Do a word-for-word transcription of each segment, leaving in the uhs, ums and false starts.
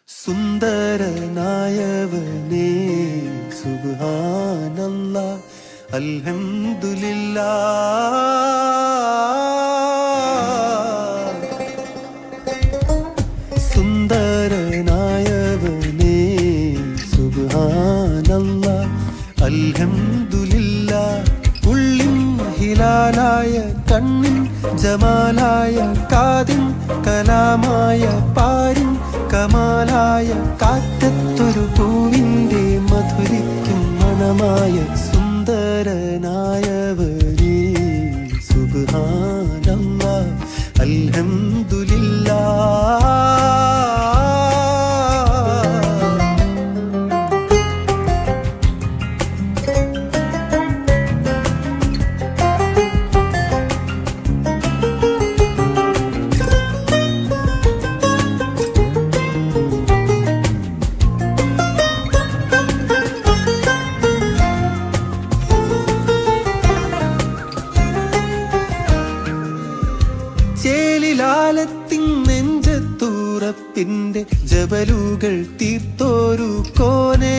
സുന്ദരനായവനേ സുബ്ഹാനല്ലാഹ് അൽഹംദുലില്ലാഹ്. സുന്ദരനായവനേ സുബ്ഹാനല്ലാഹ് അൽഹംദുലില്ലാഹ്. ഉള്ളിൻ ഹിലാലായ കണ്ണിൻ ജമാലായ കാതിൻ കലാമായ പാരിൻ കമാലായ കാറ്റത്തൊരു പൂവിൻ്റെ മധുരിക്കും മണമായ സുന്ദരനായവനേ സുബ്ഹാനല്ലാഹ് അൽഹംദുലില്ലാഹ്. ചേലിലാലത്തിൻ നെഞ്ചത്തൂറപ്പിന്റെ ജബലുകൾ തീർത്തോരു കോനേ,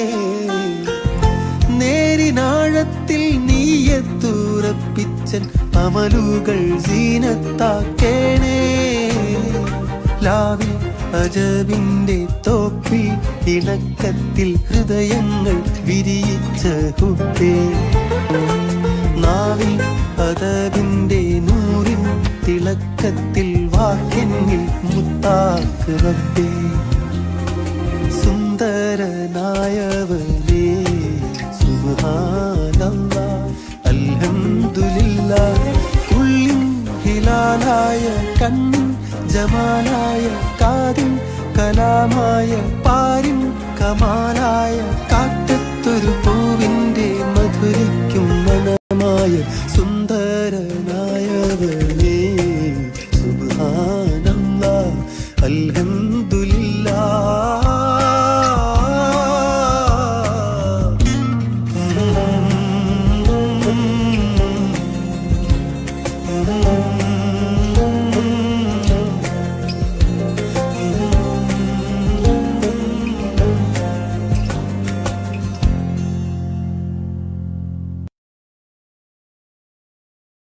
നേരിനാഴത്തിൽ നീയത്തൂറപ്പിച്ചൻ അമലുകൾ സീനത്താക്കേണേ. ലാവിൽ അജബിന്റെ തോപ്പിൽ ഇണക്കത്തിൽ ഹൃദയങ്ങൾ വിരിയിച്ച ഹുബ്ബേ, നാവിൽ അദബിന്റെ നൂറിൻ തിളക്കത്തിൽ വാക്കെന്നിൽ മുത്താക്ക് റബ്ബേ. സുന്ദരനായവനേ സുബ്ഹാനല്ലാഹ് അൽഹംദുലില്ലാഹ്. ഉള്ളിൻ ഹിലാലായ കണ്ണിൻ ജമാലായ കാതിൻ കലാമായ പാരിൻ കമാലായ കാറ്റത്തൊരു പൂവിൻ്റെ മധുരിക്കും മണമായ സുന്ദരനായവനേ